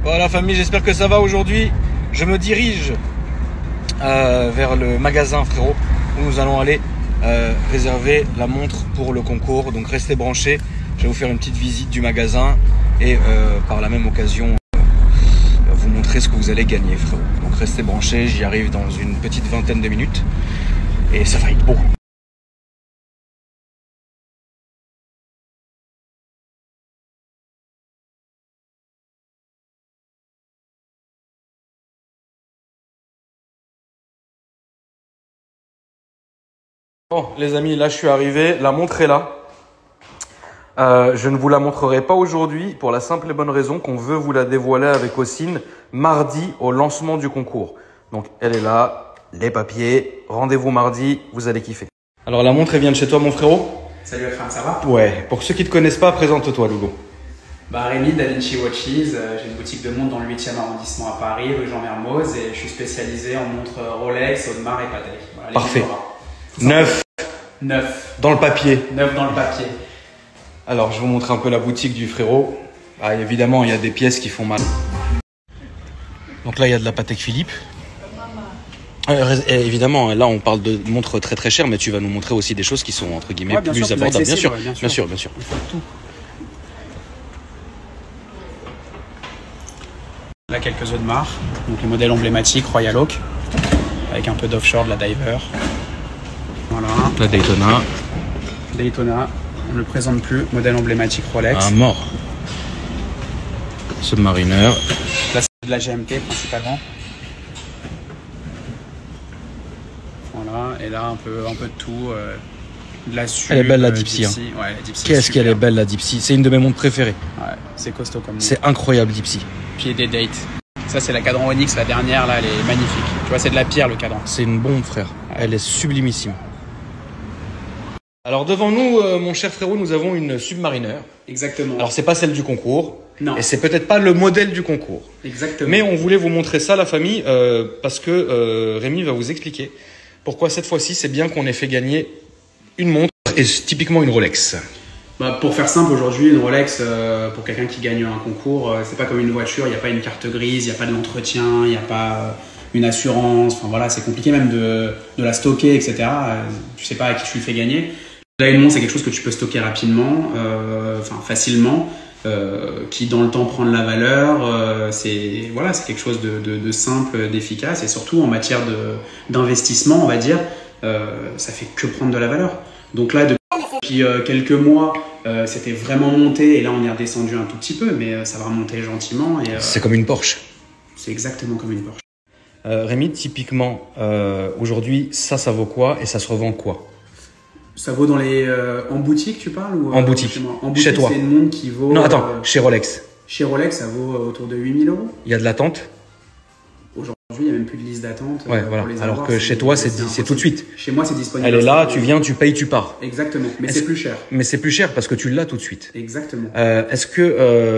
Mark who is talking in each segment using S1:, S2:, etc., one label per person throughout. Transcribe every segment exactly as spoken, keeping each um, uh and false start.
S1: Voilà famille, j'espère que ça va aujourd'hui. Je me dirige euh, vers le magasin frérot où nous allons aller euh, réserver la montre pour le concours. Donc restez branchés, je vais vous faire une petite visite du magasin et euh, par la même occasion euh, vous montrer ce que vous allez gagner frérot. Donc restez branchés, j'y arrive dans une petite vingtaine de minutes et ça va être beau. Bon les amis, là je suis arrivé, la montre est là. Euh, je ne vous la montrerai pas aujourd'hui pour la simple et bonne raison qu'on veut vous la dévoiler avec Ossine mardi au lancement du concours. Donc elle est là, les papiers, rendez-vous mardi, vous allez kiffer. Alors la montre elle vient de chez toi mon frérot?
S2: Salut Akram, ça va?
S1: Ouais, pour ceux qui ne te connaissent pas, présente-toi Loulou.
S2: Bah Rémi, Da Vinci Watches, euh, j'ai une boutique de montres dans le huitième arrondissement à Paris, rue Jean Mermoz, et je suis spécialisé en montres Rolex, Audemars et Patek. Voilà,
S1: parfait. Neuf.
S2: Neuf.
S1: Dans le papier.
S2: Neuf dans le papier.
S1: Alors, je vais vous montrer un peu la boutique du frérot. Ah, évidemment, il y a des pièces qui font mal. Donc là, il y a de la Patek Philippe. Euh, évidemment, là, on parle de montres très très chères, mais tu vas nous montrer aussi des choses qui sont, entre guillemets, ouais, plus sûr, abordables. Bien sûr, ouais, bien sûr, bien sûr. Bien sûr.
S2: Il faut tout. Là, quelques Audemars. Donc, le modèle emblématique Royal Oak, avec un peu d'offshore, de la Diver. Voilà.
S1: La Daytona.
S2: Daytona. On ne le présente plus, modèle emblématique Rolex.
S1: Ah, mort. Submariner.
S2: Là, c'est de la G M T principalement. Voilà, et là, un peu, un peu de tout. Euh, de la Sub,
S1: Elle est belle la
S2: euh,
S1: Dipsy.
S2: Dipsy.
S1: Hein.
S2: Ouais, la Dipsy.
S1: Qu'est-ce qu'elle est belle la Dipsy. C'est une de mes montres préférées.
S2: Ouais, c'est costaud comme
S1: c'est incroyable Dipsy.
S2: Puis des dates. Ça, c'est la cadran Onyx, la dernière, là, elle est magnifique. Tu vois, c'est de la pierre le cadran.
S1: C'est une bombe, frère. Ouais. Elle est sublimissime. Alors devant nous, euh, mon cher frérot, nous avons une Submariner.
S2: Exactement.
S1: Alors c'est pas celle du concours.
S2: Non.
S1: Et c'est peut-être pas le modèle du concours.
S2: Exactement.
S1: Mais on voulait vous montrer ça, la famille, euh, parce que euh, Rémi va vous expliquer pourquoi cette fois-ci c'est bien qu'on ait fait gagner une montre et typiquement une Rolex.
S2: Bah, pour faire simple, aujourd'hui, une Rolex, euh, pour quelqu'un qui gagne un concours, euh, c'est pas comme une voiture, il n'y a pas une carte grise, il n'y a pas de l'entretien, il n'y a pas euh, une assurance. Enfin voilà, c'est compliqué même de, de la stocker, et cetera. Euh, tu sais pas à qui tu le fais gagner. Là, une montre, c'est quelque chose que tu peux stocker rapidement, euh, enfin facilement, euh, qui dans le temps prend de la valeur. Euh, c'est voilà, c'est quelque chose de, de, de simple, d'efficace, et surtout en matière de d'investissement, on va dire, euh, ça fait que prendre de la valeur. Donc là, depuis euh, quelques mois, euh, c'était vraiment monté, et là on est redescendu un tout petit peu, mais euh, ça va remonter gentiment. Et euh,
S1: c'est comme une Porsche.
S2: C'est exactement comme une Porsche.
S1: Euh, Rémi, typiquement, euh, aujourd'hui, ça, ça vaut quoi et ça se revend quoi?
S2: Ça vaut dans les euh, en boutique, tu parles ou,
S1: En
S2: euh,
S1: boutique.
S2: Chez moi. En boutique,
S1: chez toi.
S2: C'est une montre qui vaut.
S1: Non, attends,
S2: euh,
S1: chez Rolex.
S2: Chez Rolex, ça vaut euh, autour de huit mille euros.
S1: Il y a de l'attente?
S2: Aujourd'hui, il n'y a même plus de liste d'attente.
S1: Ouais,
S2: euh,
S1: voilà.
S2: pour les
S1: Alors
S2: avoir,
S1: que chez toi, c'est tout de suite.
S2: Chez moi, c'est disponible.
S1: Elle est là, tu viens, tu payes, tu pars.
S2: Exactement, mais c'est plus cher.
S1: Mais c'est plus cher parce que tu l'as tout de suite.
S2: Exactement.
S1: Euh, Est-ce que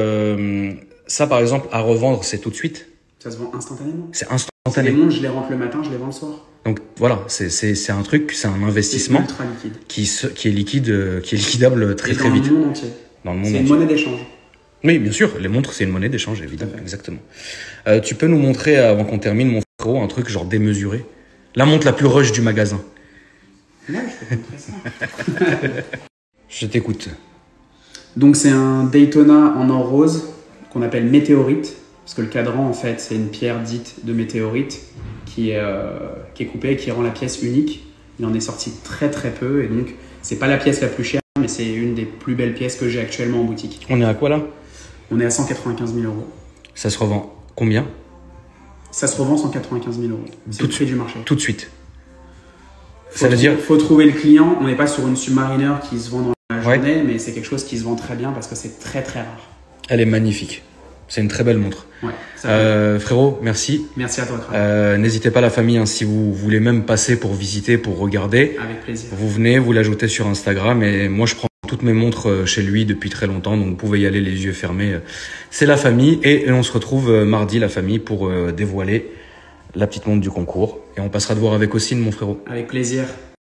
S1: euh, ça, par exemple, à revendre, c'est tout de suite?
S2: Ça se vend instantanément.
S1: C'est
S2: Les
S1: instantané.
S2: montres, je les rentre le matin, je les vends le soir.
S1: Donc voilà, c'est un truc, c'est un investissement
S2: ultra liquide.
S1: Qui, se, qui est liquide, euh, qui est liquidable très
S2: Et
S1: très vite.
S2: Dans le monde entier.
S1: Dans le monde
S2: C'est
S1: entier.
S2: une monnaie d'échange.
S1: Oui, bien sûr, les montres, c'est une monnaie d'échange, évidemment, exactement. Euh, tu peux nous montrer, avant qu'on termine, mon frérot, un truc genre démesuré? La montre la plus rush du magasin.
S2: Ouais, je peux te montrer ça.
S1: Je t'écoute.
S2: Donc c'est un Daytona en or rose qu'on appelle météorite, parce que le cadran, en fait, c'est une pierre dite de météorite qui est, euh, qui est coupée et qui rend la pièce unique. Il en est sorti très très peu, et donc c'est pas la pièce la plus chère, mais c'est une des plus belles pièces que j'ai actuellement en boutique.
S1: On est à quoi là?
S2: On est à cent quatre-vingt-quinze mille euros.
S1: Ça se revend combien?
S2: Ça se revend cent quatre-vingt-quinze mille euros. C'est le prix du marché.
S1: Tout de suite.
S2: Faut
S1: Ça veut dire...
S2: faut trouver le client. On n'est pas sur une Submariner qui se vend dans la journée,
S1: ouais.
S2: Mais c'est quelque chose qui se vend très bien parce que c'est très très rare.
S1: Elle est magnifique. C'est une très belle montre.
S2: Ouais, ça
S1: euh, frérot, merci.
S2: Merci à toi.
S1: Euh, N'hésitez pas la famille, hein, si vous voulez même passer pour visiter, pour regarder.
S2: Avec plaisir.
S1: Vous venez, vous l'ajoutez sur Instagram, et moi je prends toutes mes montres chez lui depuis très longtemps, donc vous pouvez y aller les yeux fermés. C'est la famille, et on se retrouve mardi la famille pour dévoiler la petite montre du concours, et on passera de voir avec Ossine, mon frérot.
S2: Avec plaisir.